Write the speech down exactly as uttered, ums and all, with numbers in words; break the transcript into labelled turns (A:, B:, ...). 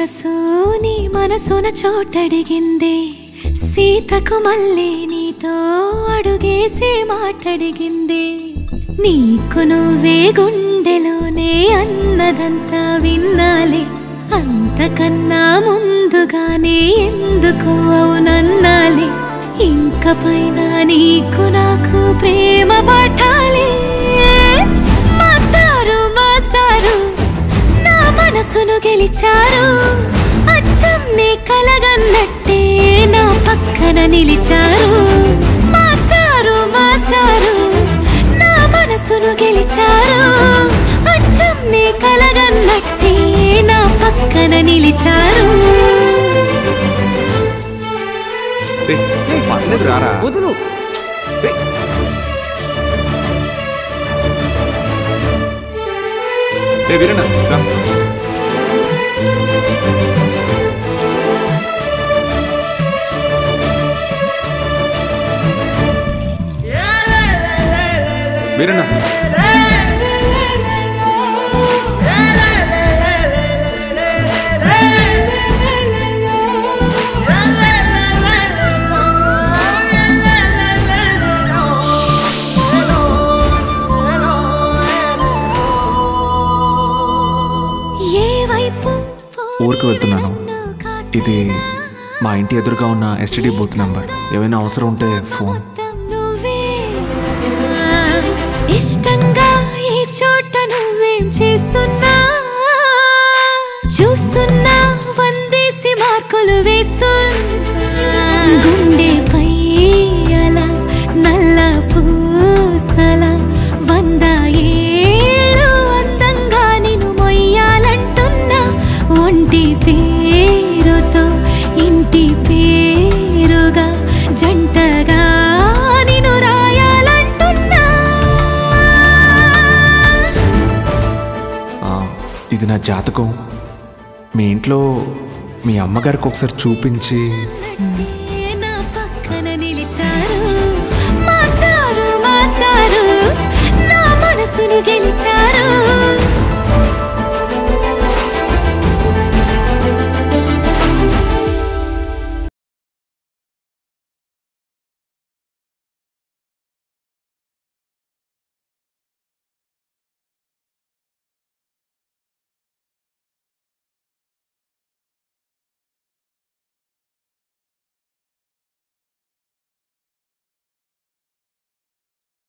A: మనసు నీ మనసున చోటడిగిందే సీతకు మళ్ళీ నీతో అడుగేసి మాటడిగిందే నీకు నువ్వే గుండెలోనే అన్నదంతా విన్నాలే అంతకన్నా ముందుగానే ఎందుకు అవునన్నాలే ఇంక పైన నీకు నాకు ప్రేమ పాఠాలే మాస్టారు మాస్టారు నా మనసును గెలిచారు అచ్చం నీ కలగన్నట్టే నా పక్కన నిలిచారు మాస్టారు మాస్టారు నా మనసును గెలిచారు అచ్చం నీ కలగన్నట్టే నా పక్కన నిలిచారు
B: వదులు
C: వీరన్న వీరన్న ఊరికి వెళ్తున్నాను. ఇది మా ఇంటి ఎదురుగా ఉన్న ఎస్టీడీ బూత్ నంబర్. ఏమైనా అవసరం ఉంటే ఫోన్.
A: ఇష్టంగా ఈ చోట నువ్వేం చేస్తున్నా చూస్తున్నా వందేసి మార్కులు వేస్తున్నా గుండెపై అలా నల్ల పూసల వంద ఏళ్ళు అందంగా నిన్ను మొయ్యాలంటున్నా ఒంటి పేరుతో ఇంటి పేరుగా జంటగా నిన్ను రాయాలంటున్నా
C: ఇది నా జాతకం. మీ ఇంట్లో మీ అమ్మగారికి ఒకసారి చూపించి